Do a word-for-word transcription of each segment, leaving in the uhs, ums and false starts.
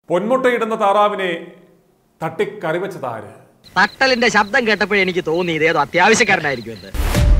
പൊന്മുട്ടയിടുന്ന താറാവിനെ തട്ടിക്കറിവെച്ചതാര്? തട്ടലിന്റെ ശബ്ദം കേട്ടപ്പോഴേ എനിക്ക് തോന്നി ഇതേതോ അത്യാവശ്യക്കാരനായിരിക്കും എന്ന്.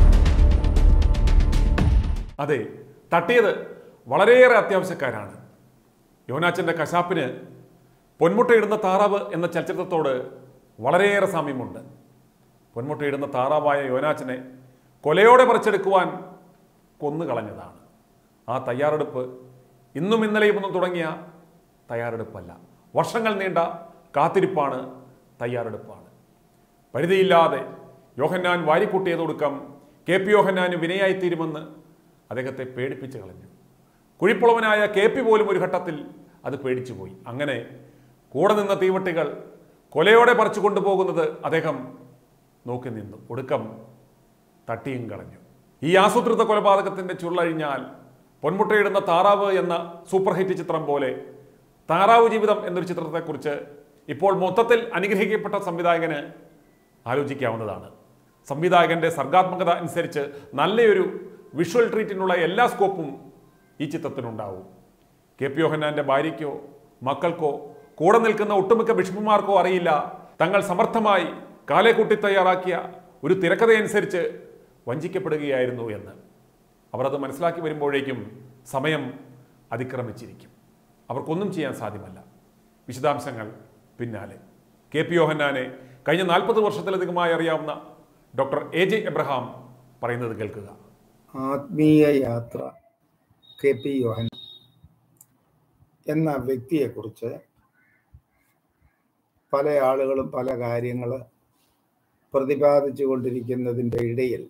അതെ, തട്ടിയത് വളരെയേറെ അത്യാവശ്യക്കാരാണ്. യോനാച്ചന്റെ കശാപ്പിന് പൊന്മുട്ടയിടുന്ന താറാവ് എന്ന ചലച്ചിത്രത്തോട് വളരെയേറെ സാമ്യമുണ്ട്. പൊന്മുട്ടയിടുന്ന താറാവായ യോനാച്ചനെ കൊലയോടെ പറിച്ചെടുക്കുവാൻ കൊന്നുകളഞ്ഞതാണ്. ആ തയ്യാറെടുപ്പ് ഇന്നും ഇന്നലെയും ഒന്നും തുടങ്ങിയ തയ്യാറെടുപ്പല്ല, വർഷങ്ങൾ നീണ്ട കാത്തിരിപ്പാണ്, തയ്യാറെടുപ്പാണ്. പരിധിയില്ലാതെ യോഹന്നാൻ വാരിക്കൂട്ടിയതൊടുക്കം കെ പി യോഹന്നാന് വിനയായിത്തീരുമെന്ന് അദ്ദേഹത്തെ പേടിപ്പിച്ച് കളഞ്ഞു. കുഴിപ്പുളവനായ കെ പി പോലും ഒരു ഘട്ടത്തിൽ അത് പേടിച്ചുപോയി. അങ്ങനെ കൂടെ നിന്ന തീവട്ടികൾ കൊലയോടെ പറിച്ചു കൊണ്ടുപോകുന്നത് അദ്ദേഹം നോക്കി നിന്നു. ഒടുക്കം തട്ടിയും കളഞ്ഞു. ഈ ആസൂത്രിത കൊലപാതകത്തിൻ്റെ ചുരുളഴിഞ്ഞാൽ പൊന്മുട്ടയിടുന്ന താറാവ് എന്ന സൂപ്പർ ഹിറ്റ് ചിത്രം പോലെ താറാവ് ജീവിതം എന്നൊരു ചിത്രത്തെക്കുറിച്ച് ഇപ്പോൾ മൊത്തത്തിൽ അനുഗ്രഹിക്കപ്പെട്ട സംവിധായകന് ആലോചിക്കാവുന്നതാണ്. സംവിധായകൻ്റെ സർഗാത്മകത അനുസരിച്ച് നല്ലൊരു വിഷ്വൽ ട്രീറ്റിനുള്ള എല്ലാ സ്കോപ്പും ഈ ചിത്രത്തിനുണ്ടാവും. കെ പി യോഹന്നാൻ്റെ ഭാര്യയ്ക്കോ മക്കൾക്കോ കൂടെ നിൽക്കുന്ന ഒട്ടുമിക്ക ബിഷപ്പുമാർക്കോ അറിയില്ല തങ്ങൾ സമർത്ഥമായി കാലേക്കൂട്ടി തയ്യാറാക്കിയ ഒരു തിരക്കഥയനുസരിച്ച് വഞ്ചിക്കപ്പെടുകയായിരുന്നു എന്ന്. അവർ അത് മനസ്സിലാക്കി വരുമ്പോഴേക്കും സമയം അതിക്രമിച്ചിരിക്കും. അവർക്കൊന്നും ചെയ്യാൻ സാധ്യമല്ല. വിശദാംശങ്ങൾ പിന്നാലെ. കെ പി യോഹന്നാനെ കഴിഞ്ഞ നാൽപ്പത് വർഷത്തിലധികമായി അറിയാവുന്ന ഡോക്ടർ എ ജെ എബ്രഹാം പറയുന്നത് കേൾക്കുക. ആത്മീയ യാത്ര കെ പി യോഹന്നാൻ എന്ന വ്യക്തിയെക്കുറിച്ച് പല ആളുകളും പല കാര്യങ്ങൾ പ്രതിപാദിച്ചു കൊണ്ടിരിക്കുന്നതിൻ്റെ ഇടയിൽ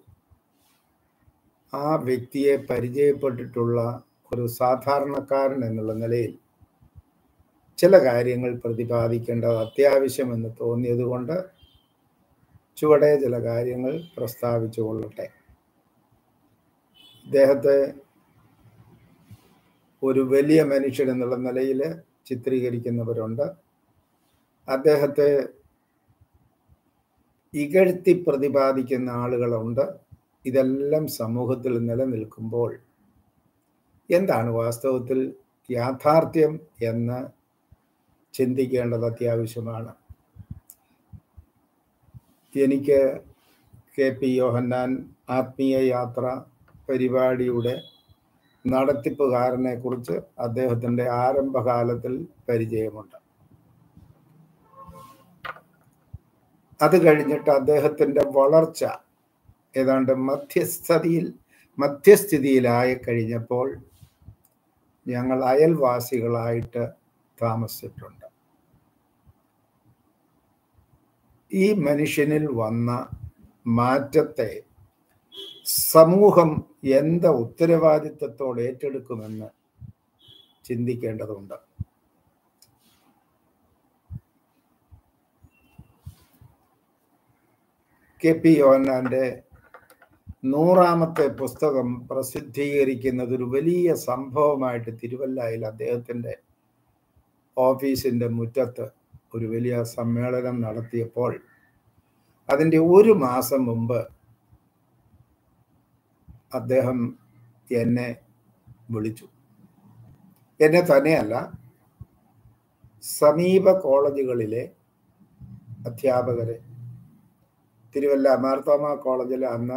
ആ വ്യക്തിയെ പരിചയപ്പെട്ടിട്ടുള്ള ഒരു സാധാരണക്കാരൻ എന്നുള്ള നിലയിൽ ചില കാര്യങ്ങൾ പ്രതിപാദിക്കേണ്ടത് അത്യാവശ്യമെന്ന് തോന്നിയതുകൊണ്ട് ചുവടെ ചില കാര്യങ്ങൾ പ്രസ്താവിച്ചു കൊള്ളട്ടെ. ഇദ്ദേഹത്തെ ഒരു വലിയ മനുഷ്യൻ എന്നുള്ള നിലയിൽ ചിത്രീകരിക്കുന്നവരുണ്ട്. അദ്ദേഹത്തെ ഇകഴ്ത്തി പ്രതിപാദിക്കുന്ന ആളുകളുണ്ട്. ഇതെല്ലാം സമൂഹത്തിൽ നിലനിൽക്കുമ്പോൾ എന്താണ് വാസ്തവത്തിൽ യാഥാർത്ഥ്യം എന്ന് ചിന്തിക്കേണ്ടത് അത്യാവശ്യമാണ്. എനിക്ക് കെ പി യോഹന്നാൻ ആത്മീയ യാത്ര പരിപാടിയുടെ നടത്തിപ്പുകാരനെ കുറിച്ച് അദ്ദേഹത്തിൻ്റെ ആരംഭകാലത്തിൽ പരിചയമുണ്ട്. അത് കഴിഞ്ഞിട്ട് അദ്ദേഹത്തിൻ്റെ വളർച്ച ഏതാണ്ട് മധ്യസ്ഥതയിൽ മധ്യസ്ഥിതിയിലായി കഴിഞ്ഞപ്പോൾ ഞങ്ങൾ അയൽവാസികളായിട്ട് താമസിച്ചിട്ടുണ്ട്. ഈ മനുഷ്യനിൽ വന്ന മാറ്റത്തെ സമൂഹം എന്ത് ഉത്തരവാദിത്വത്തോടെ ഏറ്റെടുക്കുമെന്ന് ചിന്തിക്കേണ്ടതുണ്ട്. കെ പി യോഹന്നാൻ്റെ നൂറാമത്തെ പുസ്തകം പ്രസിദ്ധീകരിക്കുന്നത് ഒരു വലിയ സംഭവമായിട്ട് തിരുവല്ലയിൽ അദ്ദേഹത്തിൻ്റെ ഓഫീസിൻ്റെ മുറ്റത്ത് ഒരു വലിയ സമ്മേളനം നടത്തിയപ്പോൾ അതിൻ്റെ ഒരു മാസം മുമ്പ് അദ്ദേഹം എന്നെ വിളിച്ചു. എന്നെ തന്നെയല്ല, സമീപ കോളേജുകളിലെ അധ്യാപകരെ, തിരുവല്ല മാർത്തോമ കോളേജിൽ അന്ന്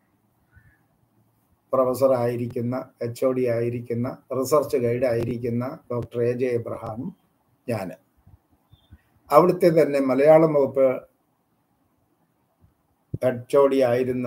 പ്രൊഫസറായിരിക്കുന്ന എച്ച് ഒ ഡി ആയിരിക്കുന്ന റിസർച്ച് ഗൈഡ് ആയിരിക്കുന്ന ഡോക്ടർ എ ജെ എബ്രഹാമും ഞാൻ, അവിടുത്തെ തന്നെ മലയാളം വകുപ്പ് എച്ച് ഒ ഡി ആയിരുന്ന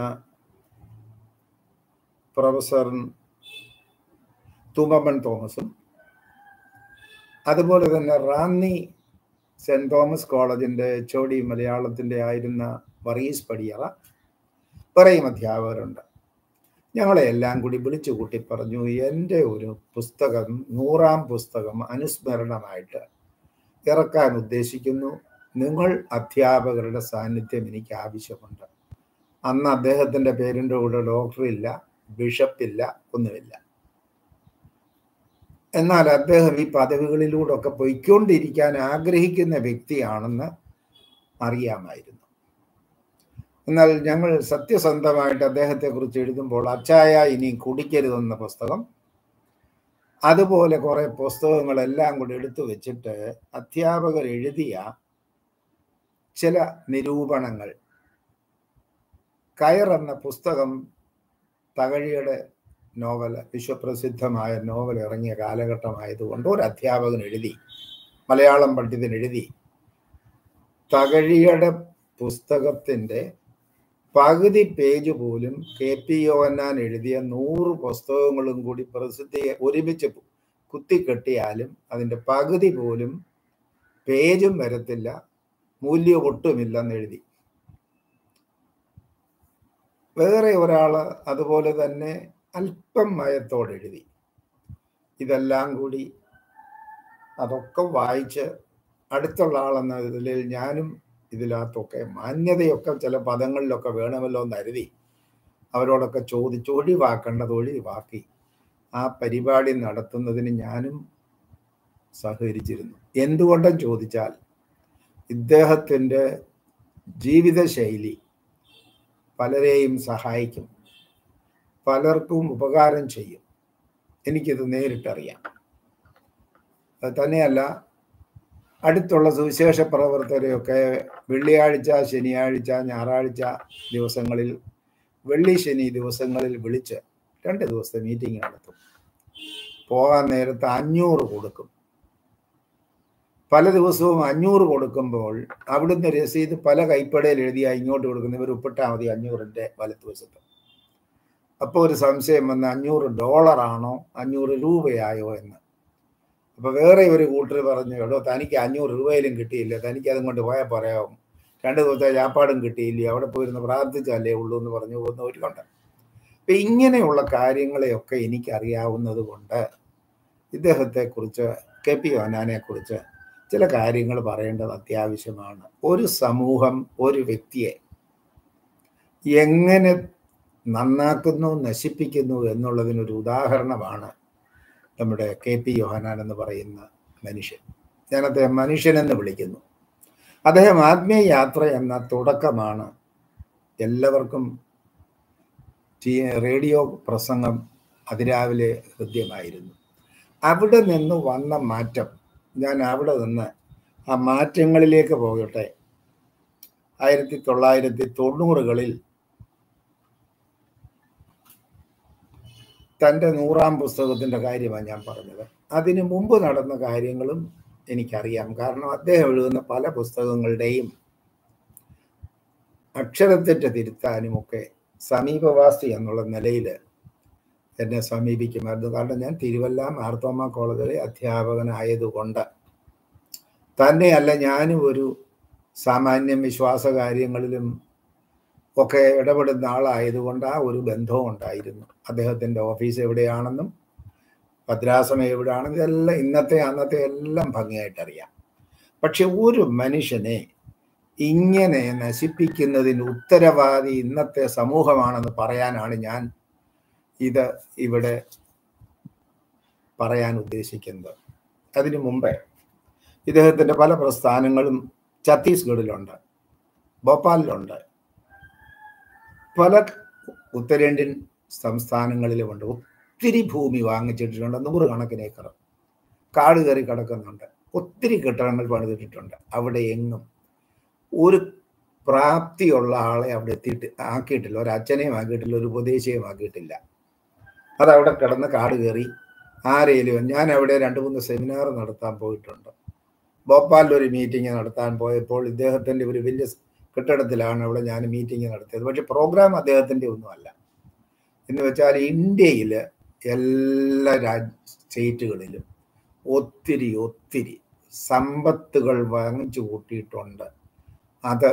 പ്രൊഫസർ തുമ്പമൺ തോമസും, അതുപോലെ തന്നെ റാന്നി സെൻറ് തോമസ് കോളേജിൻ്റെ എച്ച് ഒ ഡി മലയാളത്തിൻ്റെ ആയിരുന്ന വർഗീസ് പടിയറ, പറയും അധ്യാപകരുണ്ട്. ഞങ്ങളെ എല്ലാം കൂടി വിളിച്ചു കൂട്ടി പറഞ്ഞു, എൻ്റെ ഒരു പുസ്തകം, നൂറാം പുസ്തകം അനുസ്മരണമായിട്ട് ഇറക്കാൻ ഉദ്ദേശിക്കുന്നു. നിങ്ങൾ അധ്യാപകരുടെ സാന്നിധ്യം എനിക്ക് ആവശ്യമുണ്ട്. അന്ന് അദ്ദേഹത്തിൻ്റെ പേരിൻ്റെ കൂടെ ഡോക്ടറില്ല, ബിഷപ്പില്ല, ഒന്നുമില്ല. എന്നാൽ അദ്ദേഹം ഈ പദവികളിലൂടെ ഒക്കെ പൊയ്ക്കൊണ്ടിരിക്കാൻ ആഗ്രഹിക്കുന്ന വ്യക്തിയാണെന്ന് അറിയാമായിരുന്നു. എന്നാൽ ഞങ്ങൾ സത്യസന്ധമായിട്ട് അദ്ദേഹത്തെക്കുറിച്ച് എഴുതുമ്പോൾ അച്ചായ ഇനി കുടിക്കരുതെന്ന പുസ്തകം, അതുപോലെ കുറെ പുസ്തകങ്ങളെല്ലാം കൂടി എടുത്തു വെച്ചിട്ട് അധ്യാപകർ എഴുതിയ ചില നിരൂപണങ്ങൾ. കയർ എന്ന പുസ്തകം തകഴിയുടെ നോവൽ, വിശ്വപ്രസിദ്ധമായ നോവൽ ഇറങ്ങിയ കാലഘട്ടമായതുകൊണ്ട് ഒരു അധ്യാപകൻ എഴുതി, മലയാളം പണ്ഡിതൻ എഴുതി, തകഴിയുടെ പുസ്തകത്തിൻ്റെ പകുതി പേജ് പോലും കെ പി യോഹന്നാൻ എഴുതിയ നൂറ് പുസ്തകങ്ങളും കൂടി പ്രസിദ്ധി ഒരുമിച്ച് കുത്തിക്കെട്ടിയാലും അതിൻ്റെ പകുതി പോലും പേജും വരത്തില്ല, മൂല്യം ഒട്ടുമില്ലെന്ന് എഴുതി. വേറെ ഒരാൾ അതുപോലെ തന്നെ അല്പം മയത്തോടെ എഴുതി. ഇതെല്ലാം കൂടി അതൊക്കെ വായിച്ച് അടുത്തുള്ള ആളെന്ന ഇതിൽ ഞാനും ഇതിനകത്തൊക്കെ മാന്യതയൊക്കെ ചില പദങ്ങളിലൊക്കെ വേണമല്ലോ എന്ന് കരുതി അവരോടൊക്കെ ചോദിച്ച് ഒഴിവാക്കേണ്ടത് ഒഴിവാക്കി ആ പരിപാടി നടത്തുന്നതിന് ഞാനും സഹകരിച്ചിരുന്നു. എന്തുകൊണ്ടെന്ന് ചോദിച്ചാൽ ഇദ്ദേഹത്തിൻ്റെ ജീവിതശൈലി പലരെയും സഹായിക്കും, പലർക്കും ഉപകാരം ചെയ്യും. എനിക്കിത് നേരിട്ടറിയാം. അത് തന്നെയല്ല, അടുത്തുള്ള സുവിശേഷ പ്രവർത്തകരെയൊക്കെ വെള്ളിയാഴ്ച, ശനിയാഴ്ച, ഞായറാഴ്ച ദിവസങ്ങളിൽ, വെള്ളി ശനി ദിവസങ്ങളിൽ വിളിച്ച് രണ്ട് ദിവസത്തെ മീറ്റിംഗ് നടത്തും. പോകാൻ നേരത്ത് അഞ്ഞൂറ് കൊടുക്കും. പല ദിവസവും അഞ്ഞൂറ് കൊടുക്കുമ്പോൾ അവിടുന്ന് രസീത് പല കൈപ്പടയിൽ എഴുതിയാ ഇങ്ങോട്ട് കൊടുക്കുന്ന ഇവർ ഒപ്പിട്ടാൽ മതി അഞ്ഞൂറിൻ്റെ വലത്തുവശത്ത്. അപ്പോൾ ഒരു സംശയം വന്ന് അഞ്ഞൂറ് ഡോളറാണോ അഞ്ഞൂറ് രൂപയായോ എന്ന്. അപ്പോൾ വേറെ ഒരു കൂട്ടർ പറഞ്ഞു, എടോ തനിക്ക് അഞ്ഞൂറ് രൂപയിലും കിട്ടിയില്ല, തനിക്ക് അതും കൊണ്ട് പോയാൽ പറയാവും, രണ്ട് ദിവസത്തെ ചാപ്പാടും കിട്ടിയില്ല, അവിടെ പോയിരുന്ന് പ്രാർത്ഥിച്ചല്ലേ ഉള്ളൂ എന്ന് പറഞ്ഞു പോകുന്ന ഒരു കൊണ്ട്. അപ്പം ഇങ്ങനെയുള്ള കാര്യങ്ങളെയൊക്കെ എനിക്കറിയാവുന്നത് കൊണ്ട് ഇദ്ദേഹത്തെക്കുറിച്ച്, കെ പി യോഹന്നാനെ കുറിച്ച് ചില കാര്യങ്ങൾ പറയേണ്ടത് അത്യാവശ്യമാണ്. ഒരു സമൂഹം ഒരു വ്യക്തിയെ എങ്ങനെ നന്നാക്കുന്നു, നശിപ്പിക്കുന്നു എന്നുള്ളതിനൊരു ഉദാഹരണമാണ് നമ്മുടെ കെ പി യോഹന്നാൻ എന്ന് പറയുന്ന മനുഷ്യൻ. ഞാൻ അദ്ദേഹം മനുഷ്യനെന്ന് വിളിക്കുന്നു. അദ്ദേഹം ആത്മീയ യാത്ര എന്ന തുടക്കമാണ് എല്ലാവർക്കും റേഡിയോ പ്രസംഗം അതിരാവിലെ ഹൃദ്യമായിരുന്നു. അവിടെ നിന്ന് വന്ന മാറ്റം, ഞാൻ അവിടെ നിന്ന് ആ മാറ്റങ്ങളിലേക്ക് പോകട്ടെ. ആയിരത്തി തൊള്ളായിരത്തി തൊണ്ണൂറുകളിൽ തൻ്റെ നൂറാം പുസ്തകത്തിൻ്റെ കാര്യമാണ് ഞാൻ പറഞ്ഞത്. അതിനു മുമ്പ് നടന്ന കാര്യങ്ങളും എനിക്കറിയാം. കാരണം അദ്ദേഹം എഴുതുന്ന പല പുസ്തകങ്ങളുടെയും അക്ഷരത്തെറ്റ് തിരുത്താനുമൊക്കെ സമീപവാസി എന്നുള്ള നിലയിൽ എന്നെ സമീപിക്കുമായിരുന്നു. കാരണം ഞാൻ തിരുവല്ല മാർത്തോമ കോളേജിലെ അധ്യാപകനായതുകൊണ്ട് തന്നെയല്ല, ഞാനും ഒരു സാമാന്യം വിശ്വാസ കാര്യങ്ങളിലും ഒക്കെ ഇടപെടുന്ന ആളായതുകൊണ്ട് ആ ഒരു ബന്ധവും ഉണ്ടായിരുന്നു. അദ്ദേഹത്തിൻ്റെ ഓഫീസ് എവിടെയാണെന്നും ഭദ്രാസനം എവിടെയാണെന്നും ഇതെല്ലാം ഇന്നത്തെ അന്നത്തെ എല്ലാം ഭംഗിയായിട്ടറിയാം. പക്ഷെ ഒരു മനുഷ്യനെ ഇങ്ങനെ നശിപ്പിക്കുന്നതിന് ഉത്തരവാദി ഇന്നത്തെ സമൂഹമാണെന്ന് പറയാനാണ് ഞാൻ ഇത് ഇവിടെ പറയാൻ ഉദ്ദേശിക്കുന്നത്. അതിനു മുമ്പേ ഇദ്ദേഹത്തിൻ്റെ പല പ്രസ്ഥാനങ്ങളും ഛത്തീസ്ഗഡിലുണ്ട്, ഭോപ്പാലിലുണ്ട്, പല ഉത്തരേന്ത്യൻ സംസ്ഥാനങ്ങളിലുമുണ്ട്. ഒത്തിരി ഭൂമി വാങ്ങിച്ചിട്ടുണ്ട്, നൂറുകണക്കിന് ഏക്കർ കാട് കയറി കിടക്കുന്നുണ്ട്, ഒത്തിരി കെട്ടിടങ്ങൾ പണിതിട്ടിട്ടുണ്ട്. അവിടെ എങ്ങും ഒരു പ്രാപ്തിയുള്ള ആളെ അവിടെ എത്തിയിട്ട് ആക്കിയിട്ടില്ല, ഒരു അച്ഛനെയും ആക്കിയിട്ടില്ല, ഒരു ഉപദേശിയെയും ആക്കിയിട്ടില്ല. അതവിടെ കിടന്ന് കാട് കയറി ആരെയും. ഞാൻ അവിടെ രണ്ട് മൂന്ന് സെമിനാർ നടത്താൻ പോയിട്ടുണ്ട്. ഭോപ്പാലിലൊരു മീറ്റിംഗ് നടത്താൻ പോയപ്പോൾ ഇദ്ദേഹത്തിൻ്റെ ഒരു വലിയ കെട്ടിടത്തിലാണ് അവിടെ ഞാൻ മീറ്റിംഗ് നടത്തിയത്. പക്ഷെ പ്രോഗ്രാം അദ്ദേഹത്തിൻ്റെ ഒന്നുമല്ല. എന്ന് വെച്ചാൽ ഇന്ത്യയിൽ എല്ലാ രാജ്യ സ്റ്റേറ്റുകളിലും ഒത്തിരി ഒത്തിരി സമ്പത്തുകൾ വാങ്ങിച്ചു കൂട്ടിയിട്ടുണ്ട്. അത്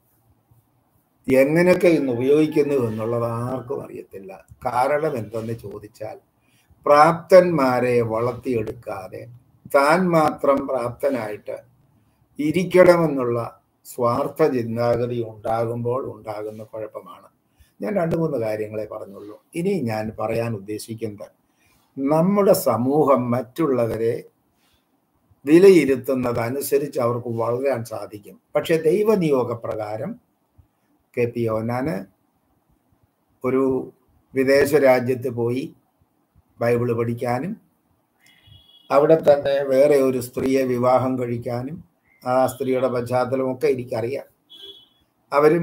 എങ്ങനെയൊക്കെ ഇന്ന് ഉപയോഗിക്കുന്നു എന്നുള്ളത് ആർക്കും അറിയത്തില്ല. കാരണം എന്തെന്ന് ചോദിച്ചാൽ പ്രാപ്തന്മാരെ വളർത്തിയെടുക്കാതെ താൻ മാത്രം പ്രാപ്തനായിട്ട് ഇരിക്കണമെന്നുള്ള സ്വാർത്ഥ ചിന്താഗതി ഉണ്ടാകുമ്പോൾ ഉണ്ടാകുന്ന കുഴപ്പമാണ്. ഞാൻ രണ്ട് മൂന്ന് കാര്യങ്ങളെ പറഞ്ഞുള്ളൂ. ഇനി ഞാൻ പറയാൻ ഉദ്ദേശിക്കുന്നത്, നമ്മുടെ സമൂഹം മറ്റുള്ളവരെ വിലയിരുത്തുന്നതനുസരിച്ച് അവർക്ക് വളരാൻ സാധിക്കും. പക്ഷെ ദൈവനിയോഗപ്രകാരം കെ പി യോഹന്നാന് ഒരു വിദേശ രാജ്യത്ത് പോയി ബൈബിള് പഠിക്കാനും അവിടെ തന്നെ വേറെ ഒരു സ്ത്രീയെ വിവാഹം കഴിക്കാനും ആ സ്ത്രീയുടെ പശ്ചാത്തലമൊക്കെ എനിക്കറിയാം. അവരും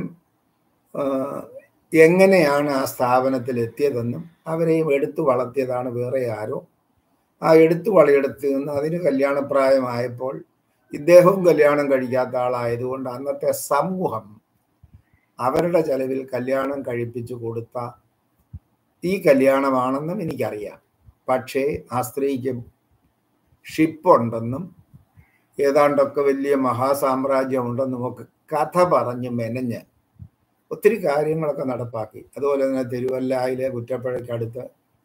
എങ്ങനെയാണ് ആ സ്ഥാപനത്തിൽ എത്തിയതെന്നും അവരെയും എടുത്തു വളർത്തിയതാണ് വേറെ ആരോ. ആ എടുത്തു വളയെടുത്ത് നിന്ന് അതിന് കല്യാണപ്രായമായപ്പോൾ ഇദ്ദേഹവും കല്യാണം കഴിക്കാത്ത ആളായതുകൊണ്ട് അന്നത്തെ സമൂഹം അവരുടെ ചെലവിൽ കല്യാണം കഴിപ്പിച്ചു കൊടുത്ത ഈ കല്യാണമാണെന്നും എനിക്കറിയാം. പക്ഷേ ആ സ്ത്രീക്ക് ഷിപ്പുണ്ടെന്നും ഏതാണ്ടൊക്കെ വലിയ മഹാസാമ്രാജ്യമുണ്ടെന്നും ഒക്കെ കഥ പറഞ്ഞ് മെനഞ്ഞ് ഒത്തിരി കാര്യങ്ങളൊക്കെ നടപ്പാക്കി. അതുപോലെ തന്നെ തിരുവല്ലായിലെ കുറ്റപ്പുഴയ്ക്കടുത്ത്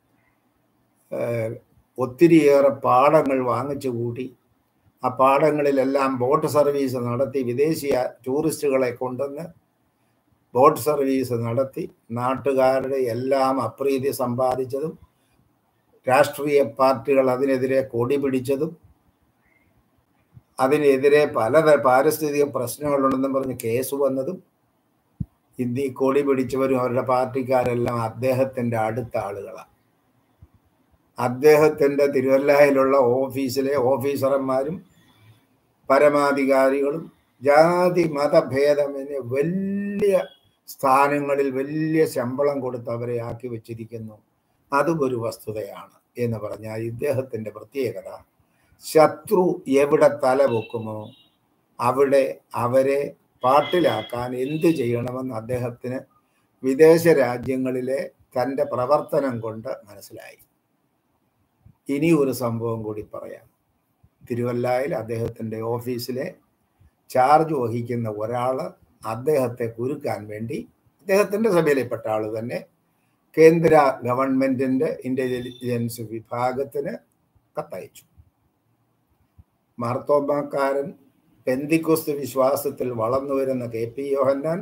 ഒത്തിരിയേറെ പാടങ്ങൾ വാങ്ങിച്ചു കൂട്ടി. ആ പാടങ്ങളിലെല്ലാം ബോട്ട് സർവീസ് നടത്തി വിദേശീയ ടൂറിസ്റ്റുകളെ കൊണ്ടുവന്ന് ബോട്ട് സർവീസ് നടത്തി നാട്ടുകാരുടെ എല്ലാം അപ്രീതി സമ്പാദിച്ചതും രാഷ്ട്രീയ പാർട്ടികൾ അതിനെതിരെ കൊടി പിടിച്ചതും അതിനെതിരെ പല പാരിസ്ഥിതിക പ്രശ്നങ്ങളുണ്ടെന്നും പറഞ്ഞ് കേസ് വന്നതും ഇന്ന് ഈ കൊടി പിടിച്ചവരും അവരുടെ പാർട്ടിക്കാരെല്ലാം അദ്ദേഹത്തിൻ്റെ അടുത്ത ആളുകളാണ്. അദ്ദേഹത്തിൻ്റെ തിരുവല്ലായിലുള്ള ഓഫീസിലെ ഓഫീസർമാരും പരമാധികാരികളും ജാതി മതഭേദമെന്ന് വലിയ സ്ഥാനങ്ങളിൽ വലിയ ശമ്പളം കൊടുത്ത് അവരെ ആക്കി വച്ചിരിക്കുന്നു. അതും ഒരു വസ്തുതയാണ് എന്ന് പറഞ്ഞാൽ ഇദ്ദേഹത്തിൻ്റെ പ്രത്യേകത, ശത്രു എവിടെ തലപൊക്കുമോ അവിടെ അവരെ പാട്ടിലാക്കാൻ എന്ത് ചെയ്യണമെന്ന് അദ്ദേഹത്തിന് വിദേശ രാജ്യങ്ങളിലെ തൻ്റെ പ്രവർത്തനം കൊണ്ട് മനസ്സിലായി. ഇനി ഒരു സംഭവം കൂടി പറയാം. തിരുവല്ലായിൽ അദ്ദേഹത്തിൻ്റെ ഓഫീസിലെ ചാർജ് വഹിക്കുന്ന ഒരാൾ അദ്ദേഹത്തെ കുരുക്കാൻ വേണ്ടി അദ്ദേഹത്തിൻ്റെ സഭയിൽപ്പെട്ട ആൾ തന്നെ കേന്ദ്ര ഗവൺമെൻറ്റിൻ്റെ ഇൻ്റലിജൻസ് വിഭാഗത്തിന് കത്തയച്ചു. മാർത്തോമാക്കാരൻ പെന്തിക്കോസ്ത് വിശ്വാസത്തിൽ വളർന്നു വരുന്ന കെ പി യോഹന്നാൻ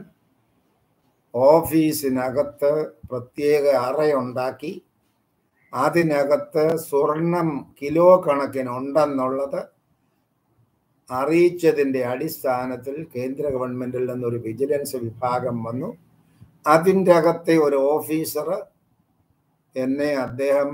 ഓഫീസിനകത്ത് പ്രത്യേക അറയുണ്ടാക്കി അതിനകത്ത് സ്വർണം കിലോ കണക്കിനുണ്ടെന്നുള്ളത് അറിയിച്ചതിൻ്റെ അടിസ്ഥാനത്തിൽ കേന്ദ്ര ഗവൺമെൻറ്റിൽ നിന്നൊരു വിജിലൻസ് വിഭാഗം വന്നു. അതിൻ്റെ അകത്തെ ഒരു ഓഫീസർ എന്നെ അദ്ദേഹം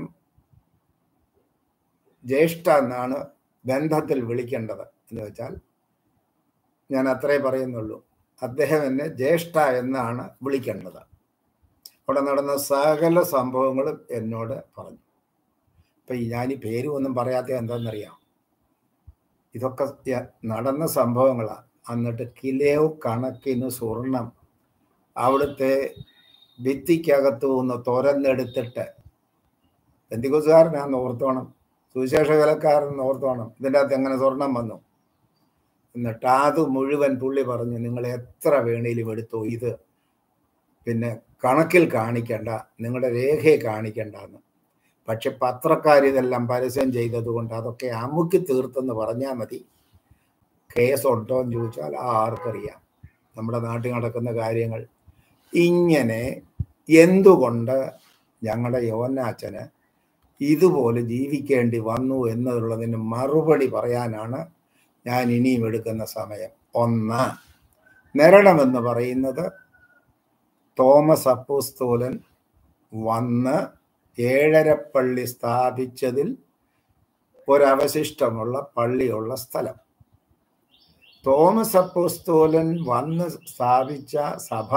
ജ്യേഷ്ഠ എന്നാണ് ബന്ധത്തിൽ വിളിക്കേണ്ടത് എന്ന് വെച്ചാൽ ഞാൻ അത്രേ പറയുന്നുള്ളൂ. അദ്ദേഹം എന്നെ ജ്യേഷ്ഠ എന്നാണ് വിളിക്കേണ്ടത്. അവിടെ നടന്ന സകല സംഭവങ്ങളും എന്നോട് പറഞ്ഞു. അപ്പം ഞാൻ ഈ പേരും ഒന്നും പറയാത്ത എന്താണെന്നറിയാം, ഇതൊക്കെ നടന്ന സംഭവങ്ങളാണ്. എന്നിട്ട് കിലോ കണക്കിന് സ്വർണം അവിടുത്തെ ഭിത്തിക്കകത്തു നിന്ന് തുറന്നെടുത്തിട്ട്, പെന്തിക്കോസ്തുകാരനാന്ന് ഓർത്തോണം, സുവിശേഷ വേലക്കാരൻ ഓർത്തോണം, ഇതിൻ്റെ അകത്ത് എങ്ങനെ സ്വർണം വന്നു. എന്നിട്ട് അത് മുഴുവൻ പുള്ളി പറഞ്ഞു, നിങ്ങൾ എത്ര വേണേലും എടുത്തോ, ഇത് പിന്നെ കണക്കിൽ കാണിക്കണ്ട, നിങ്ങളുടെ രേഖയെ കാണിക്കണ്ടെന്ന്. പക്ഷെ പത്രക്കാരിതെല്ലാം പരസ്യം ചെയ്തതുകൊണ്ട് അതൊക്കെ അമുക്കി തീർത്തെന്ന് പറഞ്ഞാൽ മതി. കേസുണ്ടോ എന്ന് ചോദിച്ചാൽ ആർക്കറിയാം നമ്മുടെ നാട്ടിൽ നടക്കുന്ന കാര്യങ്ങൾ. ഇങ്ങനെ എന്തുകൊണ്ട് ഞങ്ങളുടെ യോഹന്നാച്ചന് ഇതുപോലെ ജീവിക്കേണ്ടി വന്നു എന്നുള്ളതിന് മറുപടി പറയാനാണ് ഞാൻ ഇനിയും എടുക്കുന്ന സമയം. ഒന്ന്, നിരണമെന്ന് പറയുന്നത് തോമസ് അപ്പോസ്തലൻ വന്ന് ഏഴരപ്പള്ളി സ്ഥാപിച്ചതിൽ ഒരവശിഷ്ടമുള്ള പള്ളിയുള്ള സ്ഥലം. തോമസ് അപ്പോസ്തലൻ വന്ന് സ്ഥാപിച്ച സഭ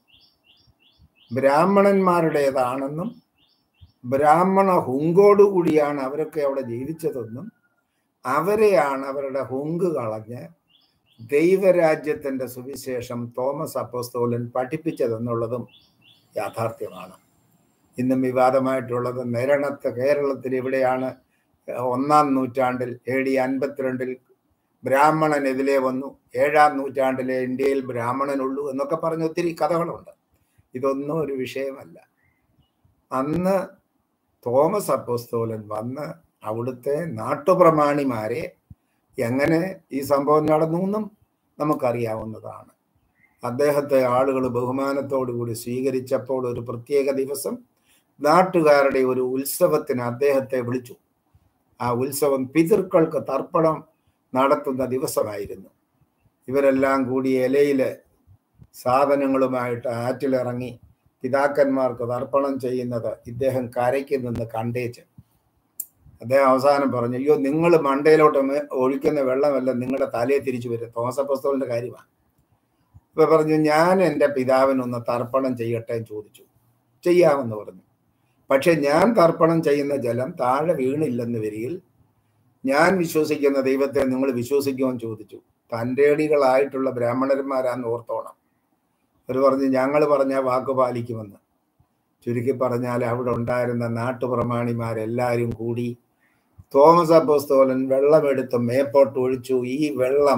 ബ്രാഹ്മണന്മാരുടേതാണെന്നും ബ്രാഹ്മണ ഹുങ്കോടുകൂടിയാണ് അവരൊക്കെ അവിടെ ജീവിച്ചതെന്നും അവരെയാണ് അവരുടെ ഹുങ്ക് കളഞ്ഞ് ദൈവരാജ്യത്തിൻ്റെ സുവിശേഷം തോമസ് അപ്പോസ്തലൻ പഠിപ്പിച്ചതെന്നുള്ളതും യാഥാർത്ഥ്യമാണ്. ഇന്നും വിവാദമായിട്ടുള്ളത് നിരണത്ത് കേരളത്തിൽ ഇവിടെയാണ് ഒന്നാം നൂറ്റാണ്ടിൽ എ ഡി അൻപത്തിരണ്ടിൽ ബ്രാഹ്മണനെതിരെ വന്നു, ഏഴാം നൂറ്റാണ്ടിലെ ഇന്ത്യയിൽ ബ്രാഹ്മണനുള്ളൂ എന്നൊക്കെ പറഞ്ഞ ഒത്തിരി കഥകളുണ്ട്. ഇതൊന്നും ഒരു വിഷയമല്ല. അന്ന് തോമസ് അപ്പോസ്തലൻ വന്ന് അവിടുത്തെ നാട്ടുപ്രമാണിമാരെ എങ്ങനെ ഈ സംഭവം നടന്നു എന്നും നമുക്കറിയാവുന്നതാണ്. അദ്ദേഹത്തെ ആളുകൾ ബഹുമാനത്തോടുകൂടി സ്വീകരിച്ചപ്പോൾ ഒരു പ്രത്യേക ദിവസം നാട്ടുകാരുടെ ഒരു ഉത്സവത്തിന് അദ്ദേഹത്തെ വിളിച്ചു. ആ ഉത്സവം പിതൃക്കൾക്ക് തർപ്പണം നടത്തുന്ന ദിവസമായിരുന്നു. ഇവരെല്ലാം കൂടി ഇലയില് സാധനങ്ങളുമായിട്ട് ആറ്റിലിറങ്ങി പിതാക്കന്മാർക്ക് തർപ്പണം ചെയ്യുന്നത് ഇദ്ദേഹം കരയ്ക്ക് നിന്ന് കണ്ടേച്ച് അദ്ദേഹം അവസാനം പറഞ്ഞു, അയ്യോ നിങ്ങൾ മണ്ടയിലോട്ട് ഒഴിക്കുന്ന വെള്ളമെല്ലാം നിങ്ങളുടെ തലയെ തിരിച്ചു വരും. തോമസ് അപ്പോസ്തലന്റെ കാര്യമാണ്. ഇപ്പൊ പറഞ്ഞു, ഞാൻ എൻ്റെ പിതാവിനൊന്ന് തർപ്പണം ചെയ്യട്ടെ എന്ന് ചോദിച്ചു. ചെയ്യാമെന്ന് പറഞ്ഞു. പക്ഷെ ഞാൻ തർപ്പണം ചെയ്യുന്ന ജലം താഴെ വീണില്ലെന്ന് വരികിൽ ഞാൻ വിശ്വസിക്കുന്ന ദൈവത്തെ നിങ്ങൾ വിശ്വസിക്കുമെന്ന് ചോദിച്ചു. തൻ്റെടികളായിട്ടുള്ള ബ്രാഹ്മണന്മാരാന്ന് ഓർത്തോണം. അവർ പറഞ്ഞു, ഞങ്ങൾ പറഞ്ഞ വാക്ക് പാലിക്കുമെന്ന്. ചുരുക്കി പറഞ്ഞാൽ അവിടെ ഉണ്ടായിരുന്ന നാട്ടുപ്രമാണിമാരെല്ലാവരും കൂടി തോമസ് അപ്പോസ്തലൻ വെള്ളമെടുത്ത് മേപ്പോട്ട് ഒഴിച്ചു. ഈ വെള്ളം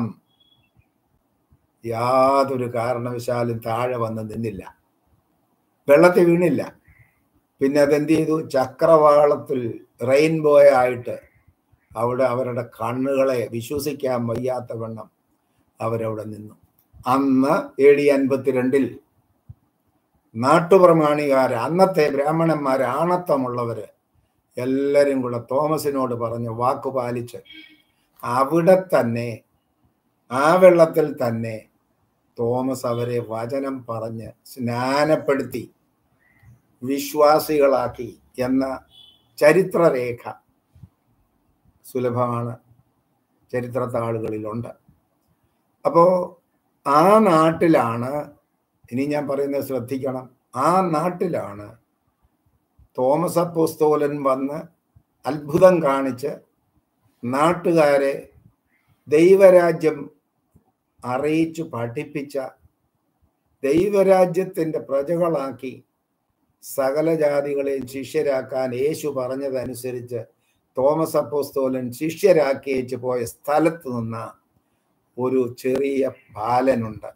യാതൊരു കാരണവശാലും താഴെ വന്ന് നിന്നില്ല, വെള്ളത്തിൽ വീണില്ല. പിന്നെ അതെന്ത് ചെയ്തു? ചക്രവാളത്തിൽ റെയിൻബോ ആയിട്ട് അവിടെ അവരുടെ കണ്ണുകളെ വിശ്വസിക്കാൻ വയ്യാത്ത വണ്ണം അവരവിടെ നിന്നു. അന്ന് എ ഡി അൻപത്തിരണ്ടിൽ നാട്ടുപ്രമാണികാർ, അന്നത്തെ ബ്രാഹ്മണന്മാർ, ആണത്തമുള്ളവര് എല്ലാവരും കൂടെ തോമസിനോട് പറഞ്ഞ് വാക്കു പാലിച്ച് അവിടെ തന്നെ ആ വെള്ളത്തിൽ തന്നെ തോമസ് അവരെ വചനം പറഞ്ഞ് സ്നാനപ്പെടുത്തി വിശ്വാസികളാക്കി എന്ന ചരിത്രരേഖ സുലഭമാണ്, ചരിത്രത്താളുകളിലുണ്ട്. അപ്പോൾ ആ നാട്ടിലാണ്, ഇനി ഞാൻ പറയുന്നത് ശ്രദ്ധിക്കണം, ആ നാട്ടിലാണ് തോമസ് അപ്പോസ്തലൻ വന്ന് അത്ഭുതം കാണിച്ച് നാട്ടുകാരെ ദൈവരാജ്യം അറിയിച്ചു പഠിപ്പിച്ച, ദൈവരാജ്യത്തിൻ്റെ പ്രജകളാക്കി സകല ജാതികളെയും ശിഷ്യരാക്കാൻ യേശു പറഞ്ഞതനുസരിച്ച് തോമസ് അപ്പോസ്തലൻ ശിഷ്യരാക്കിയേച്ച് പോയ സ്ഥലത്ത് നിന്ന ഒരു ചെറിയ ബാലനുണ്ട്.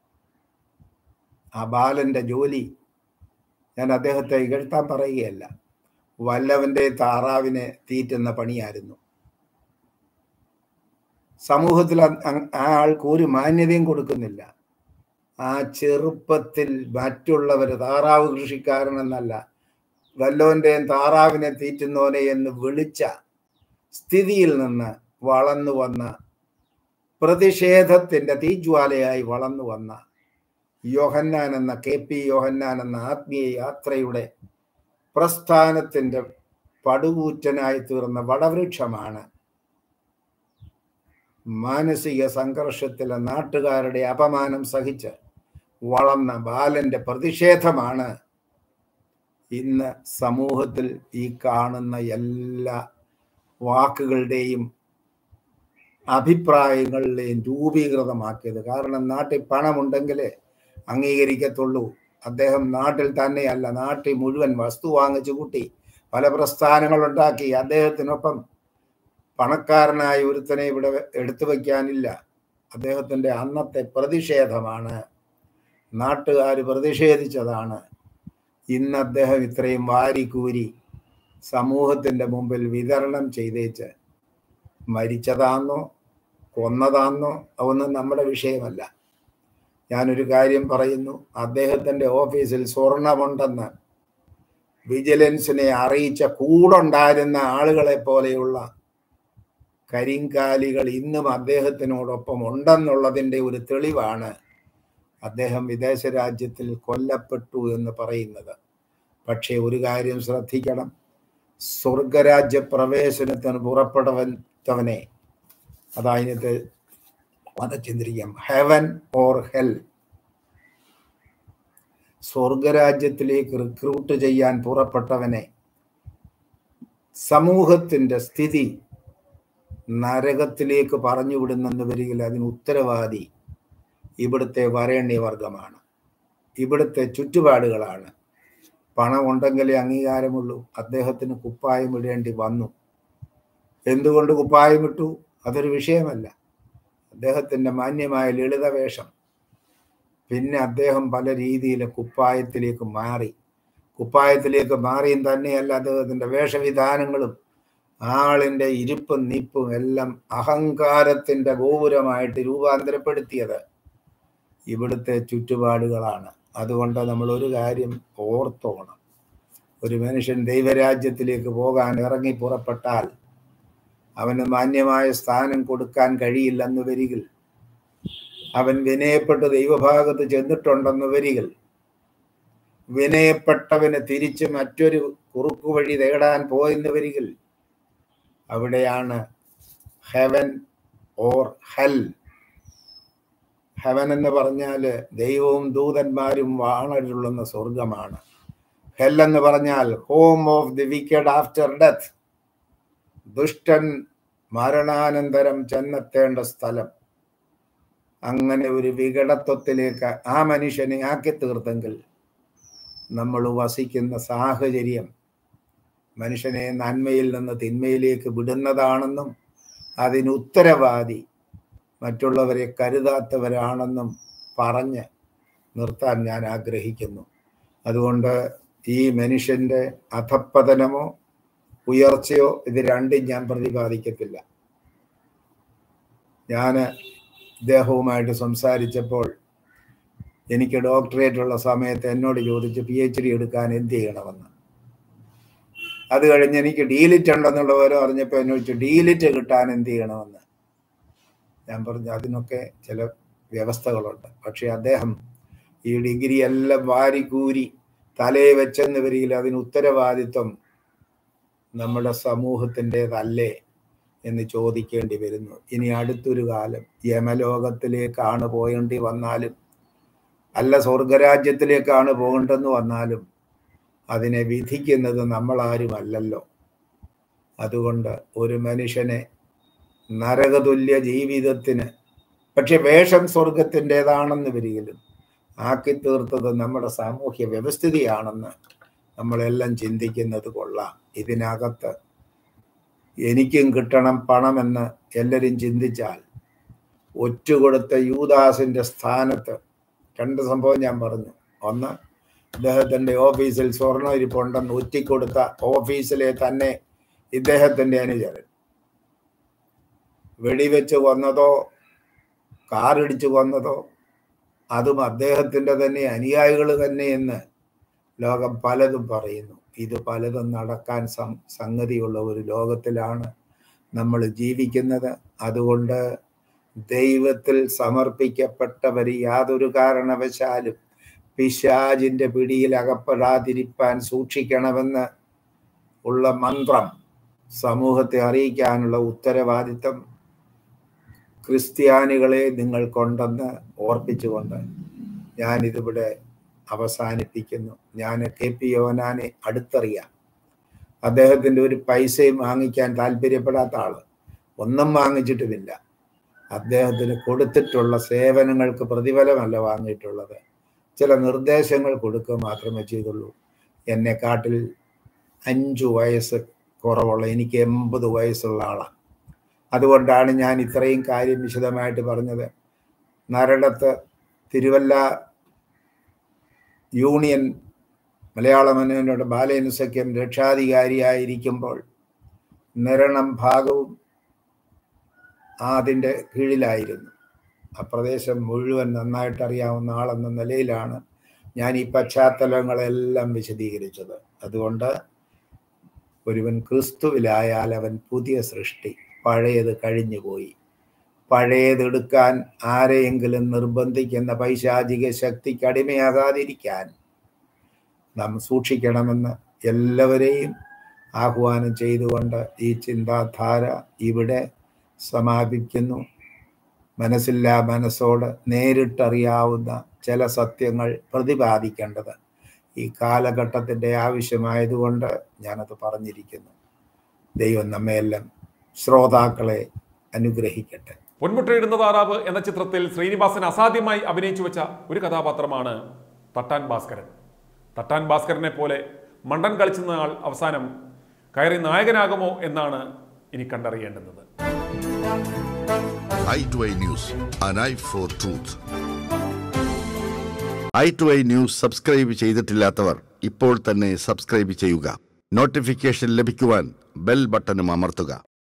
ആ ബാലന്റെ ജോലി, ഞാൻ അദ്ദേഹത്തെ ഇകഴ്ത്താൻ പറയുകയല്ല, വല്ലവന്റെ താറാവിനെ തീറ്റുന്ന പണിയായിരുന്നു. സമൂഹത്തിൽ ആ ആൾക്ക് ഒരു മാന്യതയും കൊടുക്കുന്നില്ല. ആ ചെറുപ്പത്തിൽ മറ്റുള്ളവർ താറാവ് കൃഷിക്കാരനെന്നല്ല, വല്ലവൻ്റെയും താറാവിനെ തീറ്റുന്നവനെ എന്ന് വിളിച്ച സ്ഥിതിയിൽ നിന്ന് വളർന്നു വന്ന, പ്രതിഷേധത്തിൻ്റെ തീജ്വാലയായി വളർന്നു വന്ന യോഹന്നാൻ എന്ന കെ പി യോഹന്നാൻ എന്ന ആത്മീയ യാത്രയുടെ പ്രസ്ഥാനത്തിൻ്റെ പടുകൂറ്റനായി തീർന്ന വടവൃക്ഷമാണ്. മാനസിക സംഘർഷത്തിലെ നാട്ടുകാരുടെ അപമാനം സഹിച്ച് വളർന്ന ബാലന്റെ പ്രതിഷേധമാണ് ഇന്ന് സമൂഹത്തിൽ ഈ കാണുന്ന എല്ലാ വാക്കുകളുടെയും അഭിപ്രായങ്ങളുടെയും രൂപീകൃതമാക്കിയത്. കാരണം നാട്ടിൽ പണമുണ്ടെങ്കിലേ അംഗീകരിക്കത്തുള്ളൂ. അദ്ദേഹം നാട്ടിൽ തന്നെയല്ല, നാട്ടിൽ മുഴുവൻ വസ്തു വാങ്ങിച്ചു കൂട്ടി പല പ്രസ്ഥാനങ്ങളുണ്ടാക്കി. അദ്ദേഹത്തിനൊപ്പം പണക്കാരനായ ഒരുത്തനെ ഇവിടെ എടുത്തു വയ്ക്കാനില്ല. അദ്ദേഹത്തിൻ്റെ അന്നത്തെ പ്രതിഷേധമാണ്, നാട്ടുകാർ പ്രതിഷേധിച്ചതാണ് ഇന്ന് അദ്ദേഹം ഇത്രയും വാരിക്കൂരി സമൂഹത്തിൻ്റെ മുമ്പിൽ വിതരണം ചെയ്തേച്ച് മരിച്ചതാന്നോ കൊന്നതാന്നോ അതൊന്നും നമ്മുടെ വിഷയമല്ല. ഞാനൊരു കാര്യം പറയുന്നു, അദ്ദേഹത്തിൻ്റെ ഓഫീസിൽ സ്വർണമുണ്ടെന്ന് വിജിലൻസിനെ അറിയിച്ച കൂടുണ്ടായിരുന്ന ആളുകളെ പോലെയുള്ള കരിങ്കാലികൾ ഇന്നും അദ്ദേഹത്തിനോടൊപ്പം ഉണ്ടെന്നുള്ളതിൻ്റെ ഒരു തെളിവാണ് അദ്ദേഹം വിദേശ രാജ്യത്തിൽ കൊല്ലപ്പെട്ടു എന്ന് പറയുന്നത്. പക്ഷേ ഒരു കാര്യം ശ്രദ്ധിക്കണം, സ്വർഗരാജ്യ പ്രവേശനത്തിന് പുറപ്പെടവനെ, അതായത് മതചിന്തിരിക്കാം, ഹെവൻ ഓർ ഹെൽ, സ്വർഗരാജ്യത്തിലേക്ക് റിക്രൂട്ട് ചെയ്യാൻ പുറപ്പെട്ടവനെ സമൂഹത്തിൻ്റെ സ്ഥിതി നരകത്തിലേക്ക് പറഞ്ഞു വിടുന്നെന്ന് വരികിൽ അതിന് ഉത്തരവാദി ഇവിടുത്തെ വരേണ്യവർഗമാണ്, ഇവിടുത്തെ ചുറ്റുപാടുകളാണ്. പണം ഉണ്ടെങ്കിലേ അംഗീകാരമുള്ളൂ. അദ്ദേഹത്തിന് കുപ്പായം ഇടേണ്ടി വന്നു. എന്തുകൊണ്ട് കുപ്പായം ഇട്ടു? അതൊരു വിഷയമല്ല. അദ്ദേഹത്തിൻ്റെ മാന്യമായ ലളിത വേഷം. പിന്നെ അദ്ദേഹം പല രീതിയിൽ കുപ്പായത്തിലേക്ക് മാറി. കുപ്പായത്തിലേക്ക് മാറിയും തന്നെയല്ല, അദ്ദേഹത്തിൻ്റെ വേഷവിധാനങ്ങളും ആളിൻ്റെ ഇരിപ്പും നിപ്പും എല്ലാം അഹങ്കാരത്തിൻ്റെ ഗോപുരമായിട്ട് രൂപാന്തരപ്പെടുത്തിയത് ഇവിടുത്തെ ചുറ്റുപാടുകളാണ്. അതുകൊണ്ട് നമ്മൾ ഒരു കാര്യം ഓർത്തോണം, ഒരു മനുഷ്യൻ ദൈവരാജ്യത്തിലേക്ക് പോകാൻ ഇറങ്ങി പുറപ്പെട്ടാൽ അവന് മാന്യമായ സ്ഥാനം കൊടുക്കാൻ കഴിയില്ലെന്ന് വരികിൽ, അവൻ വിനയപ്പെട്ട് ദൈവഭാഗത്ത് ചെന്നിട്ടുണ്ടെന്ന് വരികിൽ, വിനയപ്പെട്ടവന് തിരിച്ച് മറ്റൊരു കുറുക്കു വഴി തേടാൻ പോയെന്ന് വരികിൽ അവിടെയാണ് ഹെവൻ ഓർ ഹെൽ. ഹെവൻ എന്ന് പറഞ്ഞാൽ ദൈവവും ദൂതന്മാരും വാണരുളുന്ന സ്വർഗമാണ്. ഹെൽ എന്ന് പറഞ്ഞാൽ home of the wicked after death, ദുഷ്ടൻ മരണാനന്തരം ചെന്നെത്തേണ്ട സ്ഥലം. അങ്ങനെ ഒരു വികടത്വത്തിലേക്ക് ആ മനുഷ്യനെ ആക്കി തീർത്തെങ്കിൽ നമ്മൾ വസിക്കുന്ന സാഹചര്യം മനുഷ്യനെ നന്മയിൽ നിന്ന് തിന്മയിലേക്ക് വിടുന്നതാണെന്നും അതിന് ഉത്തരവാദി മറ്റുള്ളവരെ കരുതാത്തവരാണെന്നും പറഞ്ഞ് നിർത്താൻ ഞാൻ ആഗ്രഹിക്കുന്നു. അതുകൊണ്ട് ഈ മനുഷ്യൻ്റെ അധപ്പതനമോ ഉയർച്ചയോ ഇത് രണ്ടും ഞാൻ പ്രതിപാദിക്കത്തില്ല. ഞാൻ ഇദ്ദേഹവുമായിട്ട് സംസാരിച്ചപ്പോൾ എനിക്ക് ഡോക്ടറേറ്റ് ഉള്ള സമയത്ത് എന്നോട് ചോദിച്ചു പി എച്ച് ഡി എടുക്കാൻ എന്ത് ചെയ്യണമെന്ന്. അത് കഴിഞ്ഞ് എനിക്ക് ഡീലിറ്റ് ഉണ്ടെന്നുള്ള വിവരം അറിഞ്ഞപ്പോൾ എന്നോട് ചോദിച്ചു ഡീലിറ്റ് കിട്ടാൻ എന്ത് ചെയ്യണമെന്ന്. ഞാൻ പറഞ്ഞു അതിനൊക്കെ ചില വ്യവസ്ഥകളുണ്ട്. പക്ഷെ അദ്ദേഹം ഈ ഡിഗ്രി എല്ലാം വാരിക്കൂരി തലയെ വെച്ചെന്ന് വരികിൽ അതിന് ഉത്തരവാദിത്വം നമ്മുടെ സമൂഹത്തിൻ്റെതല്ലേ എന്ന് ചോദിക്കേണ്ടി വരുന്നു. ഇനി അടുത്തൊരു കാലം യമലോകത്തിലേക്കാണ് പോകേണ്ടി വന്നാലും അല്ല സ്വർഗരാജ്യത്തിലേക്കാണ് പോകേണ്ടെന്ന് വന്നാലും അതിനെ വിധിക്കുന്നത് നമ്മളാരുമല്ലല്ലോ. അതുകൊണ്ട് ഒരു മനുഷ്യനെ നരകതുല്യ ജീവിതത്തിന് പക്ഷെ വേഷം സ്വർഗത്തിൻ്റെതാണെന്ന് വരികയും ആക്കി തീർത്തത് നമ്മുടെ സാമൂഹ്യ വ്യവസ്ഥിതിയാണെന്ന് നമ്മളെല്ലാം ചിന്തിക്കുന്നത് കൊള്ളാം. ഇതിനകത്ത് എനിക്കും കിട്ടണം പണമെന്ന് എല്ലാവരും ചിന്തിച്ചാൽ ഒറ്റുകൊടുത്ത യൂദാസിൻ്റെ സ്ഥാനത്ത് രണ്ട് സംഭവം ഞാൻ പറഞ്ഞു. ഒന്ന്, ഇദ്ദേഹത്തിൻ്റെ ഓഫീസിൽ സ്വർണ്ണം ഇരിപ്പുണ്ടെന്ന് ഒറ്റിക്കൊടുത്ത ഓഫീസിലെ തന്നെ ഇദ്ദേഹത്തിൻ്റെ അനുചരൻ വെടിവെച്ച് കൊന്നതോ കാറിടിച്ച് കൊന്നതോ അതും അദ്ദേഹത്തിൻ്റെ തന്നെ അനുയായികൾ തന്നെ എന്ന് ലോകം പലതും പറയുന്നു. ഇത് പലതും നടക്കാൻ സംഗതിയുള്ള ഒരു ലോകത്തിലാണ് നമ്മൾ ജീവിക്കുന്നത്. അതുകൊണ്ട് ദൈവത്തിൽ സമർപ്പിക്കപ്പെട്ടവർ യാതൊരു കാരണവശാലും പിശാചിൻ്റെ പിടിയിൽ അകപ്പെടാതിരിക്കാൻ സൂക്ഷിക്കണമെന്ന് ഉള്ള മന്ത്രം സമൂഹത്തെ അറിയിക്കാനുള്ള ഉത്തരവാദിത്തം ക്രിസ്ത്യാനികളെ നിങ്ങൾക്കുണ്ടെന്ന് ഓർപ്പിച്ചുകൊണ്ട് ഞാനിതിവിടെ അവസാനിപ്പിക്കുന്നു. ഞാൻ കെ പി യോഹന്നാനെ അടുത്തറിയാം. അദ്ദേഹത്തിൻ്റെ ഒരു പൈസയും വാങ്ങിക്കാൻ താല്പര്യപ്പെടാത്ത ആൾ, ഒന്നും വാങ്ങിച്ചിട്ടുമില്ല. അദ്ദേഹത്തിന് കൊടുത്തിട്ടുള്ള സേവനങ്ങൾക്ക് പ്രതിഫലമല്ല വാങ്ങിയിട്ടുള്ളത്, ചില നിർദ്ദേശങ്ങൾ കൊടുക്കുക മാത്രമേ ചെയ്തുള്ളൂ. എന്നെക്കാട്ടിൽ അഞ്ചു വയസ്സ് കുറവുള്ള എനിക്ക് എൺപത് വയസ്സുള്ള ആളാണ്. അതുകൊണ്ടാണ് ഞാൻ ഇത്രയും കാര്യം വിശദമായിട്ട് പറഞ്ഞത്. നരടത്ത് തിരുവല്ല യൂണിയൻ മലയാള മനോരമയുടെ ബാലയനു സഖ്യം രക്ഷാധികാരിയായിരിക്കുമ്പോൾ നിരണം ഭാഗവും അതിൻ്റെ കീഴിലായിരുന്നു. ആ പ്രദേശം മുഴുവൻ നന്നായിട്ട് അറിയാവുന്ന ആളെന്ന നിലയിലാണ് ഞാൻ ഈ പശ്ചാത്തലങ്ങളെല്ലാം വിശദീകരിച്ചത്. അതുകൊണ്ട് ഒരുവൻ ക്രിസ്തുവിലായാൽ അവൻ പുതിയ സൃഷ്ടി, പഴയത് കഴിഞ്ഞുപോയി. പഴയതെടുക്കാൻ ആരെയെങ്കിലും നിർബന്ധിക്കുന്ന പൈശാചിക ശക്തിക്ക് അടിമയാകാതിരിക്കാൻ നാം സൂക്ഷിക്കണമെന്ന് എല്ലാവരെയും ആഹ്വാനം ചെയ്തുകൊണ്ട് ഈ ചിന്താധാര ഇവിടെ സമാപിക്കുന്നു. മനസ്സില്ലാ മനസ്സോട് നേരിട്ടറിയാവുന്ന ചില സത്യങ്ങൾ പ്രതിപാദിക്കേണ്ടത് ഈ കാലഘട്ടത്തിൻ്റെ ആവശ്യമായതുകൊണ്ട് ഞാനത് പറഞ്ഞിരിക്കുന്നു. ദൈവം നമ്മയെല്ലാം ശ്രോതാക്കളെ അനുഗ്രഹിക്കട്ടെ. പൊന്മുട്ടയിടുന്ന താറാവ് എന്ന ചിത്രത്തിൽ ശ്രീനിവാസൻ അസാധ്യമായി അഭിനയിച്ചു വെച്ച ഒരു കഥാപാത്രമാണ് തട്ടാൻ ഭാസ്കരൻ. തട്ടാൻ ഭാസ്കരനെ പോലെ മണ്ടൻ കളിച്ചുന്ന ആൾ അവസാനം കയറി നായകനാകുമോ എന്നാണ് ഇനി കണ്ടറിയേണ്ടുന്നത്. Eye to eye news, an eye for truth. Eye to eye news subscribe ചെയ്തിട്ടില്ലാത്തവർ ഇപ്പോൾ തന്നെ സബ്സ്ക്രൈബ് ചെയ്യുക. നോട്ടിഫിക്കേഷൻ ലഭിക്കുവാൻ ബെൽ ബട്ടണും അമർത്തുക.